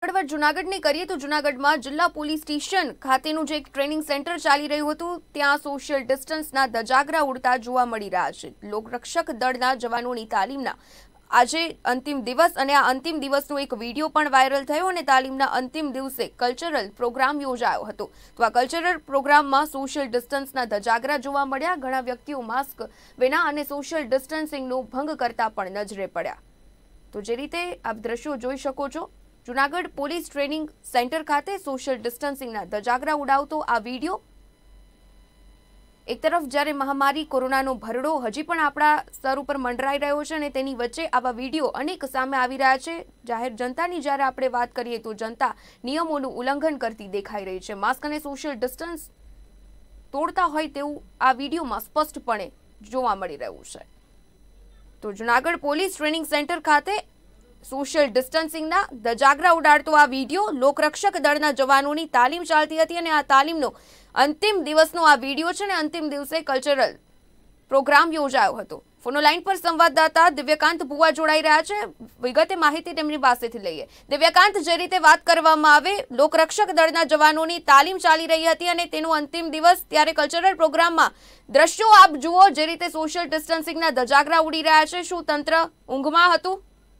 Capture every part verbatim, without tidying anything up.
આગળ વાત જૂનાગઢની કરીએ તો જૂનાગઢમાં જિલ્લા પોલીસ સ્ટેશન ખાતેનું જે એક ટ્રેનિંગ સેન્ટર ચાલી રહ્યું હતું ત્યાં સોશિયલ ડિસ્ટન્સના ધજાગરા ઉડતા જોવા મળી રહ્યા છે। લોકરક્ષક દળના જવાનોની તાલીમના આજે અંતિમ દિવસ અને આ અંતિમ દિવસનો એક વિડીયો પણ વાયરલ થયો અને તાલીમના અંતિમ દિવસે કલ્ચરલ પ્રોગ્રામ યોજાયો હતો। તો આ કલ્ચરલ પ્રોગ્રામમાં સોશિયલ ડિસ્ટન્સના ધજાગરા જોવા મળ્યા। ઘણા વ્યક્તિઓ માસ્ક વિના અને સોશિયલ ડિસ્ટન્સિંગનો ભંગ કરતા પણ નજરે પડ્યા। તો જે રીતે આપ દ્રશ્યો જોઈ શકો છો, જૂનાગઢ પોલીસ ટ્રેનિંગ સેન્ટર ખાતે સોશિયલ ડિસ્ટન્સિંગના ધજાગરા ઉડાવતો આ વિડીયો। એક તરફ જ્યારે મહામારી કોરોનાનો ભરડો હજી પણ આપણા સ્તર ઉપર મંડરાઈ રહ્યો છે અને તેની વચ્ચે આવા વિડીયો અનેક સામે આવી રહ્યા છે। જાહેર જનતાની જ્યારે આપણે વાત કરીએ તો જનતા નિયમોનું ઉલ્લંઘન કરતી દેખાઈ રહી છે। માસ્ક અને સોશિયલ ડિસ્ટન્સ તોડતા હોય તેવું આ વિડીયોમાં સ્પષ્ટપણે જોવા મળી રહ્યું છે। તો જૂનાગઢ પોલીસ ટ્રેનિંગ સેન્ટર ખાતે સોશિયલ ડિસ્ટન્સિંગના ધજાગરા ઉડાડતો આ વિડીયો લોકરક્ષક દળના જવાનોની તાલીમ ચાલતી હતી અને આ તાલીમનો અંતિમ દિવસનો આ વિડીયો છે અને અંતિમ દિવસે કલ્ચરલ પ્રોગ્રામ યોજાયો હતો। ફોનો લાઈન પર સંવાદદાતા દિવ્યકાંત ભુવા જોડાઈ રહ્યા છે। વિગતે માહિતી તેમની પાસેથી લઈએ। દિવ્યકાંત, જે રીતે વાત કરવામાં આવે, લોકરક્ષક દળના જવાનોની તાલીમ ચાલી રહી હતી અને તેનો અંતિમ દિવસ, ત્યારે કલ્ચરલ પ્રોગ્રામમાં દ્રશ્યો આપ જુઓ જે રીતે સોશિયલ ડિસ્ટન્સિંગના ધજાગરા ઉડી રહ્યા છે, શું તંત્ર ઊંઘમાં હતું?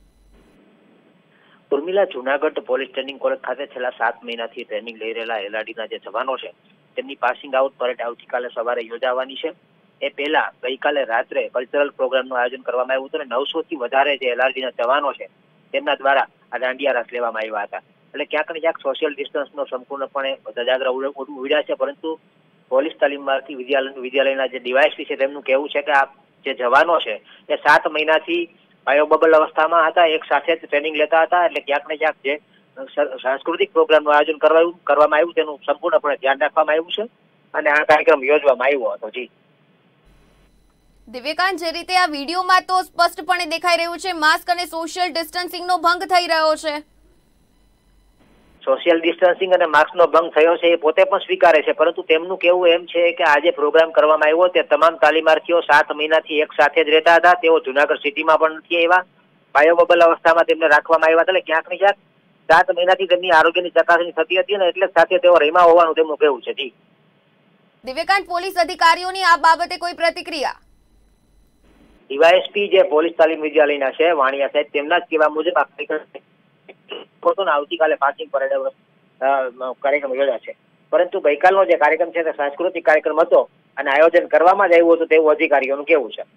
Urmila, Junagadh police training college ખાતે છેલ્લા સાત મહિનાથી ટ્રેનિંગ લઈ રહેલા એલઆરડીના જે જવાનો છે તેમની પાસિંગ આઉટ પરેડ આવતીકાલે સવારે યોજાવાની છે। એ પહેલા ગઈકાલે રાત્રે કલ્ચરલ પ્રોગ્રામનું આયોજન કરવામાં આવ્યું હતું અને નવસો થી વધારે જે એલઆરડીના જવાનો છે તેમના દ્વારા આ દાંડિયા રાસ લેવામાં આવ્યા હતા। એટલે ક્યાંક ને ક્યાંક સોશિયલ ડિસ્ટન્સનો સંપૂર્ણપણે ધજાગરા ઉડ્યા છે, પરંતુ પોલીસ તાલીમમાંથી વિદ્યાલય વિદ્યાલયના જે ડીવાયએસપી છે તેમનું કહેવું છે કે આ જે જવાનો છે એ સાત મહિનાથી બાયોબબલ અવસ્થામાં હતા, એક સાથે જ ટ્રેનિંગ લેતા હતા। એટલે ક્યાંક ને ક્યાંક જે સાંસ્કૃતિક પ્રોગ્રામનું આયોજન કરવામાં આવ્યું તેનું સંપૂર્ણપણે ધ્યાન રાખવામાં આવ્યું છે અને આ કાર્યક્રમ યોજવામાં આવ્યો હતો। જી દિવ્યકાંત, જે રીતે આ વિડીયોમાં તો સ્પષ્ટપણે દેખાઈ રહ્યું છે માસ્ક અને સોશિયલ ડિસ્ટન્સિંગનો ભંગ થઈ રહ્યો છે। સોશિયલ ડિસ્ટન્સિંગ અને માસ્કનો ભંગ થયો છે એ પોતે પણ સ્વીકારે છે, પરંતુ તેમનું કહેવું એમ છે કે આજે પ્રોગ્રામ કરવામાં આવ્યો તે તમામ તાલીમાર્થીઓ સાત મહિનાથી એક સાથે જ રહેતા હતા। તેઓ જૂનાગઢ સિટીમાં પણ નથી આવ્યા, બાયોબબલ અવસ્થામાં તેમને રાખવામાં આવ્યા હતા। એટલે ક્યાંક ને ક્યાંક સાત મહિનાથી તેમની આરોગ્યની ચકાસણી થતી હતી અને એટલે સાથે તેઓ રહીમાં હોવાનું તેમનું કહેવું છે। જી દિવ્યકાંત, પોલીસ અધિકારીઓની આ બાબતે કોઈ પ્રતિક્રિયા? ડીવાયએસપી જે પોલીસ તાલીમ વિદ્યાલયના છે વાણિયા સાહેબ, તેમના જ કહેવા મુજબ આ કાર્યક્રમ આવતીકાલે પાસિંગ પરેડ કાર્યક્રમ યોજાશે, પરંતુ ગઈકાલનો જે કાર્યક્રમ છે તે સાંસ્કૃતિક કાર્યક્રમ હતો અને આયોજન કરવામાં જ આવ્યું હતું તેવું અધિકારીઓનું કહેવું છે।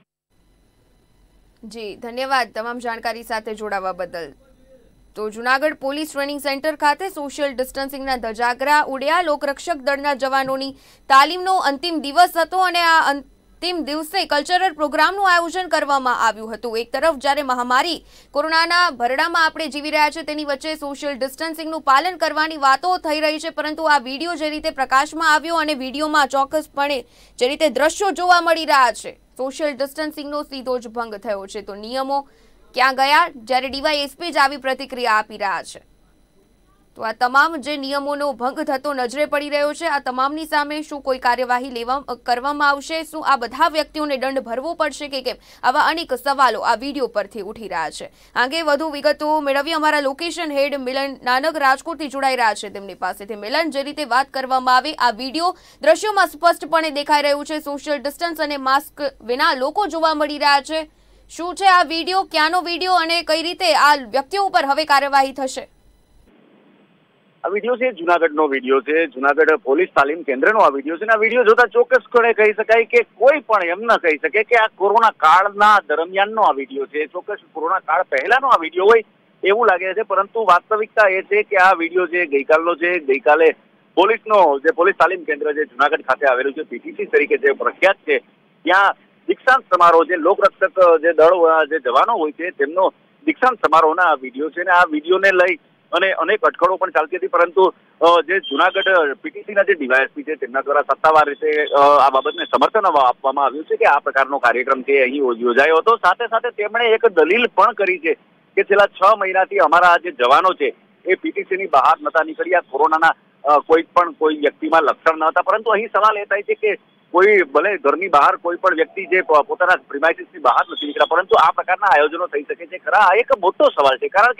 જી ધન્યવાદ તમામ જાણકારી સાથે જોડાવા બદલ। તો જૂનાગઢ પોલીસ ટ્રેનિંગ સેન્ટર ખાતે સોશિયલ ડિસ્ટન્સિંગના ધજાગરા ઉડ્યા। લોકરક્ષક દળના જવાનોની તાલીમનો અંતિમ દિવસ હતો અને આ અંતિમ દિવસે કલ્ચરલ પ્રોગ્રામનું આયોજન કરવામાં આવ્યું હતું। એક તરફ જ્યારે મહામારી કોરોનાના ભરડામાં આપણે જીવી રહ્યા છે તેની વચ્ચે સોશિયલ ડિસ્ટન્સિંગનું પાલન કરવાની વાતો થઈ રહી છે, પરંતુ આ વિડીયો જે રીતે પ્રકાશમાં આવ્યો અને વિડીયોમાં ચોક્કસપણે જે રીતે દ્રશ્યો જોવા મળી રહ્યા છે, સોશિયલ ડિસ્ટન્સિંગનો સીધો જ ભંગ થયો છે। તો નિયમો ક્યાં ગયા, જ્યારે ડીવાયએસપી જ આવી પ્રતિક્રિયા આપી રહ્યા છે? તો આ તમામ જે નિયમોનો ભંગ થતો નજરે પડી રહ્યો છે, આ તમામની સામે શું કોઈ કાર્યવાહી લેવા કરવામાં આવશે? શું આ બધા વ્યક્તિઓને દંડ ભરવો પડશે કે કેમ? આવા અનેક સવાલો આ વિડીયો પરથી ઉઠી રહ્યા છે। આગે વધુ વિગતો મેળવી અમારા લોકેશન હેડ મિલન નાનક રાજકોટથી જોડાઈ રહ્યા છે તેમની પાસેથી। મિલન, જે રીતે વાત કરવામાં આવે, આ વિડીયો દ્રશ્યોમાં સ્પષ્ટપણે દેખાઈ રહ્યું છે સોશિયલ ડિસ્ટન્સ અને માસ્ક વિના લોકો જોવા મળી રહ્યા છે। શું છે આ વિડીયો, ક્યાંનો વિડીયો અને કઈ રીતે આ વ્યક્તિઓ ઉપર હવે કાર્યવાહી થશે? આ વિડીયો છે જૂનાગઢનો વિડીયો છે, જૂનાગઢ પોલીસ તાલીમ કેન્દ્રનો આ વિડીયો છે। આ વિડીયો જોતા ચોક્કસપણે કહી શકાય કે કોઈ પણ એમ ન કહી શકે કે આ કોરોના કાળના દરમિયાનનો આ વિડીયો છે। ચોક્કસ કોરોના કાળ પહેલાનો આ વિડીયો હોય એવું લાગે છે, પરંતુ વાસ્તવિકતા એ છે કે આ વિડીયો છે ગઈકાલનો છે। ગઈકાલે પોલીસનો જે પોલીસ તાલીમ કેન્દ્ર જે જૂનાગઢ ખાતે આવેલું છે, પીટીસી તરીકે જે પ્રખ્યાત છે, ત્યાં દીક્ષાંત સમારોહ જે લોકરક્ષક જે દળ જે જવાનો હોય છે તેમનો દીક્ષાંત સમારોહના આ વિડીયો છે। અને આ વિડીયોને લઈ અને અનેક અટકળો પણ ચાલતી હતી, પરંતુ જે જૂનાગઢ પીટીસીના જે ડીવાયએસપી છે તેમના દ્વારા સત્તાવાર રીતે આ બાબતને સમર્થન આપવામાં આવ્યું છે કે આ પ્રકારનો કાર્યક્રમ છે અહીં યોજાયો હતો। સાથે સાથે તેમણે એક દલીલ પણ કરી છે કે છેલ્લા છ મહિનાથી અમારા જે જવાનો છે એ પીટીસીની બહાર નતા નીકળ્યા, કોરોનાના કોઈ પણ કોઈ વ્યક્તિમાં લક્ષણ ન હતા, પરંતુ અહીં સવાલ એ થાય છે કે કોઈ ભલે ઘરની બહાર કોઈ પણ વ્યક્તિ જે પોતાના પ્રિમાઇસીસની બહાર નથી નીકળ્યા, પરંતુ આ પ્રકારના આયોજનો થઈ શકે છે ખરા? આ એક મોટો સવાલ છે, કારણ કે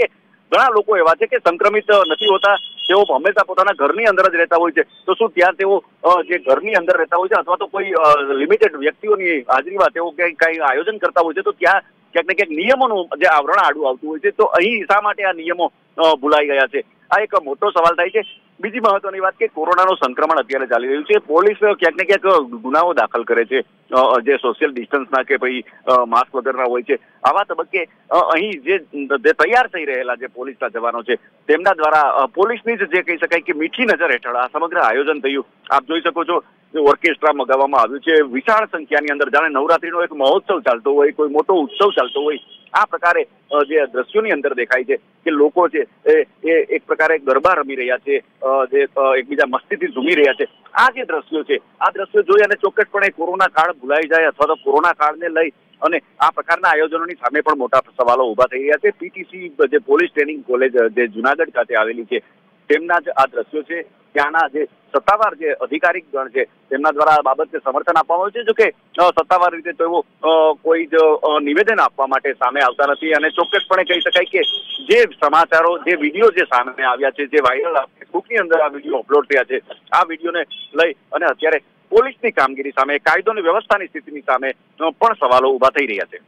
ઘણા લોકો એવા છે કે સંક્રમિત નથી હોતા, તેઓ હંમેશા પોતાના ઘરની અંદર જ રહેતા હોય છે. તો શું ત્યાં તેઓ જે ઘરની અંદર રહેતા હોય છે અથવા તો કોઈ લિમિટેડ વ્યક્તિઓની હાજરીમાં તેઓ કંઈ કંઈ આયોજન કરતા હોય છે, તો ત્યાં ક્યાંક ને ક્યાંક નિયમોનું જે આવરણ આડું આવતું હોય છે. તો અહીં શા માટે આ નિયમો ભૂલાઈ ગયા છે, આ એક મોટો સવાલ થાય છે. બીજી મહત્વની વાત કે કોરોનાનું સંક્રમણ અત્યારે ચાલી રહ્યું છે. પોલીસ ક્યાંક ને ક્યાંક ગુનાઓ દાખલ કરે છે જે સોશિયલ ડિસ્ટન્સના કે ભાઈ માસ્ક વગરના હોય છે. આવા તબક્કે અહીં જે તૈયાર થઈ રહેલા જે પોલીસના જવાનો છે તેમના દ્વારા પોલીસની જ જે કહી શકાય કે મીઠી નજર હેઠળ આ સમગ્ર આયોજન થયું. આપ જોઈ શકો છો ઓર્કેસ્ટ્રા મગાવવામાં આવ્યું છે વિશાળ સંખ્યાની અંદર, જાણે નવરાત્રીનો એક મહોત્સવ ચાલતો હોય, કોઈ મોટો ઉત્સવ ચાલતો હોય. આ પ્રકારે જે દ્રશ્યોની અંદર દેખાય છે કે લોકો છે એ એક પ્રકારે ગરબા રમી રહ્યા છે, જે એકબીજા મસ્તીથી ઝૂમી રહ્યા છે. આ જે દ્રશ્યો છે આ દ્રશ્યો જોઈ અને ચોક્કસપણે કોરોના કાળ ભૂલાઈ જાય અથવા તો કોરોના કાળને લઈ અને આ પ્રકારના આયોજનોની સામે પણ મોટા સવાલો ઉભા થઈ રહ્યા છે. પીટીસી જે પોલીસ ટ્રેનિંગ કોલેજ જે જુનાગઢ ખાતે આવેલી છે તેમના જ આ દ્રશ્યો છે. ત્યાંના જે સત્તાવાર જે અધિકારી ગણ છે તેમના દ્વારા આ બાબતને સમર્થન આપવામાં આવ્યું છે. જો કે સત્તાવાર રીતે તેઓ કોઈ જ નિવેદન આપવા માટે સામે આવતા નથી અને ચોક્કસપણે કહી શકાય કે જે સમાચારો જે વિડીયો જે સામે આવ્યા છે, જે વાયરલ ફેસબુકની અંદર આ વિડીયો અપલોડ થયા છે, આ વિડીયોને લઈ અને અત્યારે પોલીસની કામગીરી સામે, કાયદો અને વ્યવસ્થાની સ્થિતિની સામે પણ સવાલો ઉભા થઈ રહ્યા છે.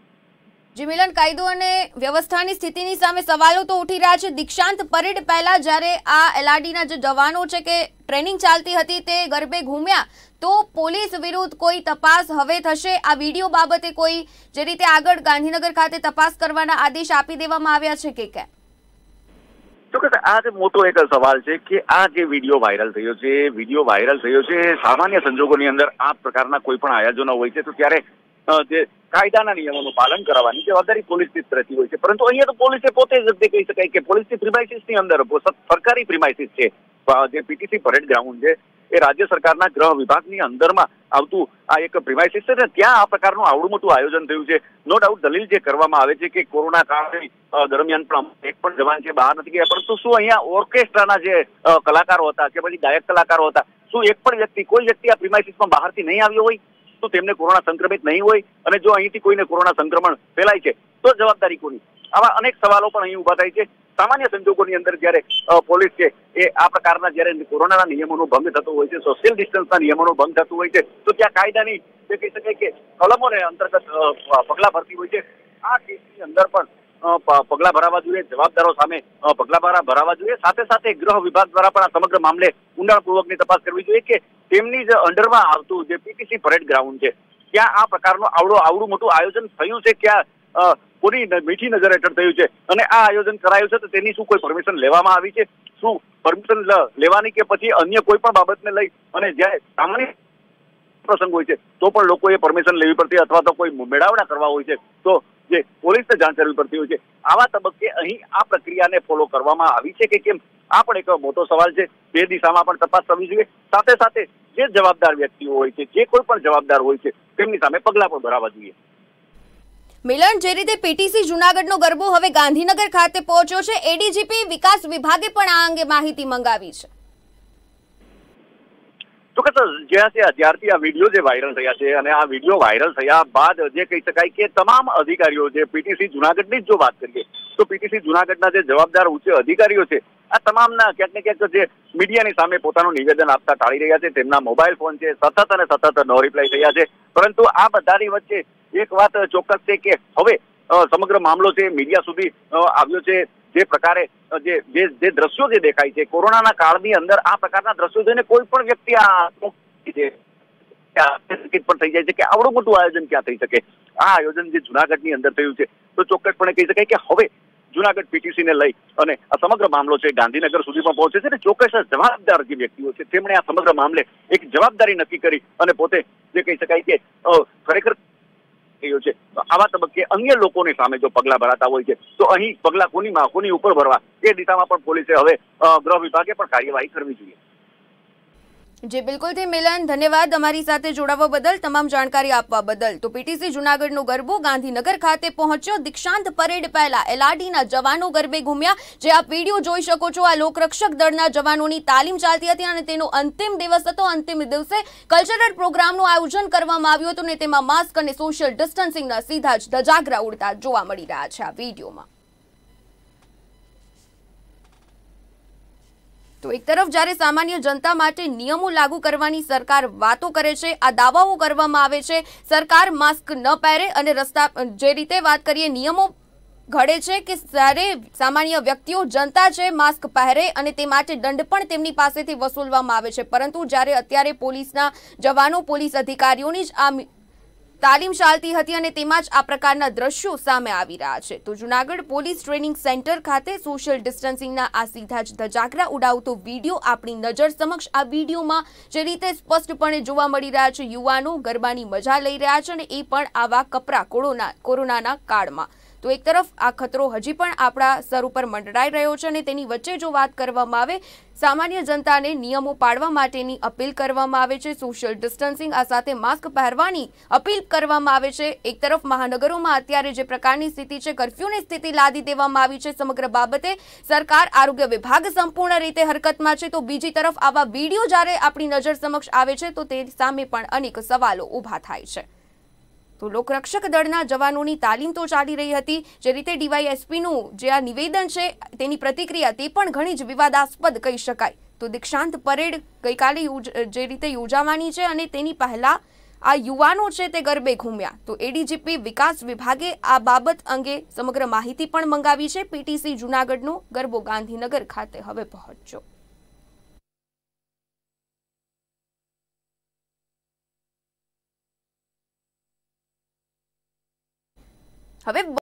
જી મિલન, કાયદો અને વ્યવસ્થાની સ્થિતિની સામે સવાલો તો ઉઠી રહ્યા છે. દીક્ષાંત પરેડ પહેલા જ્યારે આ એલઆરડીના જે જવાનો છે કે ટ્રેનિંગ ચાલતી હતી તે ગરબે ઘૂમ્યા, તો પોલીસ વિરુદ્ધ કોઈ તપાસ હવે થશે? આ વિડીયો બાબતે કોઈ જે રીતે આગળ ગાંધીનગર ખાતે તપાસ કરવાના આદેશ આપી દેવામાં આવ્યા છે કે કેમ? ચોક્કસ આ જે મોટો એક સવાલ છે કે આ જે વિડીયો વાયરલ થયો છે, વિડીયો વાયરલ થયો છે સામાન્ય સંજોગોની અંદર આ પ્રકારના કોઈ પણ આયોજનો હોય છે તો ત્યારે જે કાયદાના નિયમોનું પાલન કરાવવાની જવાબદારી પોલીસની જ રહેતી હોય છે. પરંતુ અહીંયા તો પોલીસે પોતે જ કહી શકાય કે પોલીસની પ્રિમાઇસીસની અંદર સરકારી પ્રિમાઇસીસ છે જે પીટીસી પરેડ ગ્રાઉન્ડ છે એ રાજ્ય સરકારના ગૃહ વિભાગની અંદરમાં આવતું આ એક પ્રિમાઇસીસ છે ને ત્યાં આ પ્રકારનું આવડું મોટું આયોજન થયું છે. નો ડાઉટ દલીલ જે કરવામાં આવે છે કે કોરોના કાળ દરમિયાન પણ એક પણ જવાન છે બહાર નથી ગયા, પરંતુ શું અહીંયા ઓર્કેસ્ટ્રાના જે કલાકારો હતા કે પછી ગાયક કલાકારો હતા, શું એક પણ વ્યક્તિ કોઈ વ્યક્તિ આ પ્રિમાઇસીસમાં બહારથી નહીં આવ્યો હોય તો તેમને કોરોના સંક્રમિત નહીં હોય? અને જો અહીંથી કોઈને કોરોના સંક્રમણ ફેલાય છે તો જવાબદારી કોની? આવા અનેક સવાલો પણ અહીં ઉભા થાય છે. સામાન્ય સંજોગોની અંદર જયારે પોલીસ છે એ આ પ્રકારના જયારે કોરોનાના નિયમોનો ભંગ થતો હોય છે, સોશિયલ ડિસ્ટન્સના નિયમોનો ભંગ થતો હોય છે, તો ત્યાં કાયદાની જે કહી શકાય કે કલમોને અંતર્ગત પગલા ભરતી હોય છે. આ કેસની અંદર પણ પગલા ભરાવા જોઈએ, જવાબદારો સામે પગલા ભરાવા જોઈએ. સાથે સાથે ગૃહ વિભાગ દ્વારા પણ આ સમગ્ર મામલે ઊંડાણપૂર્વકની તપાસ કરવી જોઈએ કે તેમની જે અંડરમાં આવતું જે પીટીસી પરેડ ગ્રાઉન્ડ છે ત્યાં આ પ્રકારનું આવડું આવડું મોટું આયોજન થયું છે, ક્યાં કોની મીઠી નજર હેઠળ થયું છે અને આ આયોજન કરાયું છે તો તેની શું કોઈ પરમિશન લેવામાં આવી છે? શું પરમિશન લેવાની કે પછી અન્ય કોઈ પણ બાબતને લઈ અને જ્યારે સામાન્ય પ્રસંગ હોય છે તો પણ લોકોએ પરમિશન લેવી પડતી અથવા તો કોઈ મેળાવડા કરવા હોય છે તો જે પોલીસને જાણ કરવી પડતી હોય છે. આવા તબક્કે અહીં આ પ્રક્રિયાને ફોલો કરવામાં આવી છે કે કેમ, આ પણ એક મોટો સવાલ છે. બે દિશામાં પણ તપાસ થવી જોઈએ. સાથે સાથે જે જવાબદાર વ્યક્તિઓ હોય છે, જે કોઈ પણ જવાબદાર હોય છે તેમની સામે પગલા પણ ભરાવા જોઈએ. મિલન, જે રીતે પીટીસી જુનાગઢનો ગરબો હવે ગાંધીનગર ખાતે પહોંચ્યો છે, એડીજીપી વિકાસ વિભાગે પણ આ અંગે માહિતી મંગાવી છે. ચોક્કસ જ્યારથી આ વિડીયો જે વાયરલ થયા છે અને આ વિડીયો વાયરલ થયા બાદ જે કહી શકાય કે તમામ અધિકારીઓ જે પીટીસી જુનાગઢની જો વાત કરીએ તો પીટીસી જુનાગઢના જે જવાબદાર ઉચ્ચ અધિકારીઓ છે આ તમામના ક્યાંક ને ક્યાંક જે મીડિયાની સામે પોતાનું નિવેદન આપતા ટાળી રહ્યા છે. તેમના મોબાઈલ ફોન છે સતત અને સતત નો રિપ્લાય થયા છે. પરંતુ આ બધાની વચ્ચે એક વાત ચોક્કસ છે કે હવે સમગ્ર મામલો છે મીડિયા સુધી આવ્યો છે. જે પ્રકારે જે જે દ્રશ્યો જે દેખાય છે કોરોનાના કાળની અંદર આ પ્રકારના દ્રશ્યો જોઈને કોઈ પણ વ્યક્તિ આ પણ થઈ જાય છે કે આવડું મોટું આયોજન ક્યાં થઈ શકે? આ આયોજન જે જુનાગઢની અંદર થયું છે તો ચોક્કસપણે કહી શકાય કે હવે જુનાગઢ પીટીસીને લઈ અને આ સમગ્ર મામલો છે ગાંધીનગર સુધી પણ પહોંચે છે ને ચોક્કસ જવાબદાર જે વ્યક્તિઓ છે તેમણે આ સમગ્ર મામલે એક જવાબદારી નક્કી કરી અને પોતે જે કહી શકાય કે ખરેખર છે. આવા તબક્કે અન્ય લોકોની સામે જો પગલા ભરાતા હોય છે તો અહીં પગલા કોની કોની ઉપર ભરવા એ દિશામાં પણ પોલીસે હવે ગૃહ વિભાગે પણ કાર્યવાહી કરવી જોઈએ. જી બિલકુલથી મિલન, ધન્યવાદ અમારી સાથે જોડાવા બદલ, તમામ જાણકારી આપવા બદલ. તો પીટીસી જુનાગઢનો ગરબો ગાંધીનગર ખાતે પહોંચ્યો. દીક્ષાંત પરેડ પહેલા એલઆરડીના જવાનો ગરબે ઘૂમ્યા. જે આપ વિડીયો જોઈ શકો છો, આ લોકરક્ષક દળના જવાનોની તાલીમ ચાલતી હતી અને તેનો અંતિમ દિવસ હતો. અંતિમ દિવસે કલ્ચરલ પ્રોગ્રામનું આયોજન કરવામાં આવ્યું હતું અને તેમાં માસ્ક અને સોશિયલ ડિસ્ટન્સિંગના સીધા જ ધજાગરા ઉડતા જોવા મળી રહ્યા છે આ વિડીયોમાં. તો એક તરફ જ્યારે સામાન્ય જનતા માટે નિયમો લાગુ કરવાની સરકાર વાતો કરે છે, આ દાવાઓ કરવામાં આવે છે, સરકાર માસ્ક ન પહેરે અને રસ્તા જે રીતે વાત કરીએ નિયમો ઘડે છે કે જ્યારે સામાન્ય વ્યક્તિઓ જનતા છે માસ્ક પહેરે અને તે માટે દંડ પણ તેમની પાસેથી વસૂલવામાં આવે છે, પરંતુ જ્યારે અત્યારે પોલીસના જવાનો પોલીસ અધિકારીઓની જ આ તાલીમ ચાલતી હતી અને તેમાં જ આ પ્રકારના દ્રશ્યો સામે આવી રહ્યા છે। તો જૂનાગઢ પોલીસ ટ્રેનિંગ સેન્ટર ખાતે સોશિયલ ડિસ્ટન્સિંગના આ સીધા જ ધજાગરા ઉડાવતો વિડીયો આપણી નજર સમક્ષ આ વિડીયોમાં જે રીતે સ્પષ્ટપણે જોવા મળી રહ્યા છે, યુવાનો ગરબાની મજા લઈ રહ્યા છે અને એ પણ આવા કપરા કોરોના કોરોનાના કાળમાં। તો એક તરફ આ ખતરો હજી પણ આપણા સર ઉપર મંડરાઈ રહ્યો છે અને તેની વચ્ચે જો વાત કરવામાં આવે સામાન્ય જનતાને નિયમો પાળવા માટેની અપીલ કરવામાં આવે છે, સોશિયલ ડિસ્ટન્સિંગ આ સાથે માસ્ક પહેરવાની અપીલ કરવામાં આવે છે। એક તરફ મહાનગરોમાં અત્યારે જે પ્રકારની સ્થિતિ છે, કર્ફ્યુની સ્થિતિ લાદી દેવામાં આવી છે, સમગ્ર બાબતે સરકાર આરોગ્ય વિભાગ સંપૂર્ણ રીતે હરકતમાં છે, તો બીજી તરફ આવા વિડીયો જ્યારે આપણી નજર સમક્ષ આવે છે તો તે સામે પણ અનેક સવાલો ઊભા થાય છે। તો લોકરક્ષક દળના જવાનોની તાલીમ તો ચાલી રહી હતી, જે રીતે ડીવાયએસપીનું જે આ નિવેદન છે તેની પ્રતિક્રિયા તે પણ ઘણી જ વિવાદાસ્પદ કહી શકાય। તો દીક્ષાંત પરેડ ગઈકાલે જે રીતે યોજાવાની છે અને તેની પહેલા આ યુવાનો છે તે ગરબે ઘૂમ્યા, તો એડીજીપી વિકાસ વિભાગે આ બાબત અંગે સમગ્ર માહિતી પણ મંગાવી છે। પીટીસી જૂનાગઢનો ગરબો ગાંધીનગર ખાતે હવે પહોંચ્યો। હવે